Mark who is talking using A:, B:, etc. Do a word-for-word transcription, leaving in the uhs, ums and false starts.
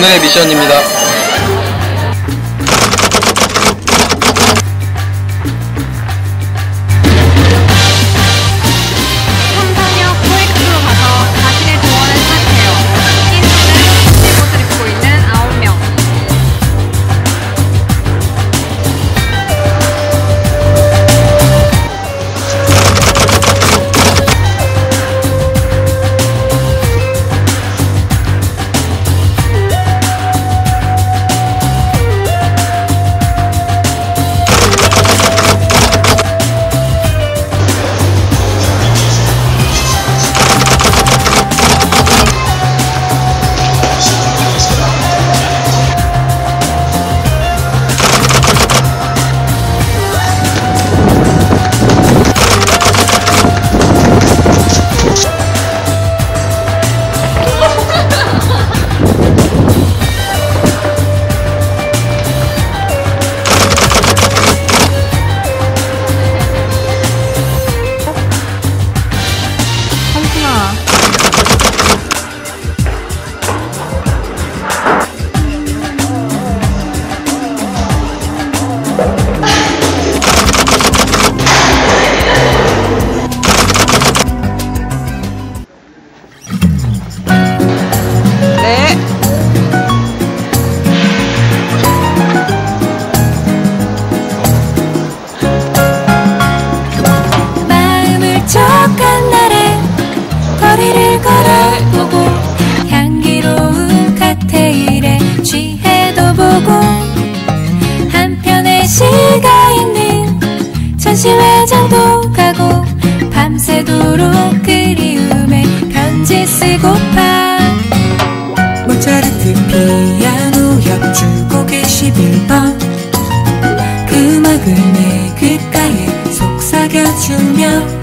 A: 오늘의 미션입니다.
B: 삼성역 포획수로 가서 자신의 조언을 사세요. 흰 옷을 옷을 입고 있는 아홉 명.
C: 거리를 걸어보고 향기로운 칵테일에 취해도 보고 한편의 시가 있는 전시회장도 가고 밤새도록 그리움에 편지 쓰고파
D: 모차르트 피아노 연주곡 이십일 번 그 음악을 내 귓가에 속삭여주며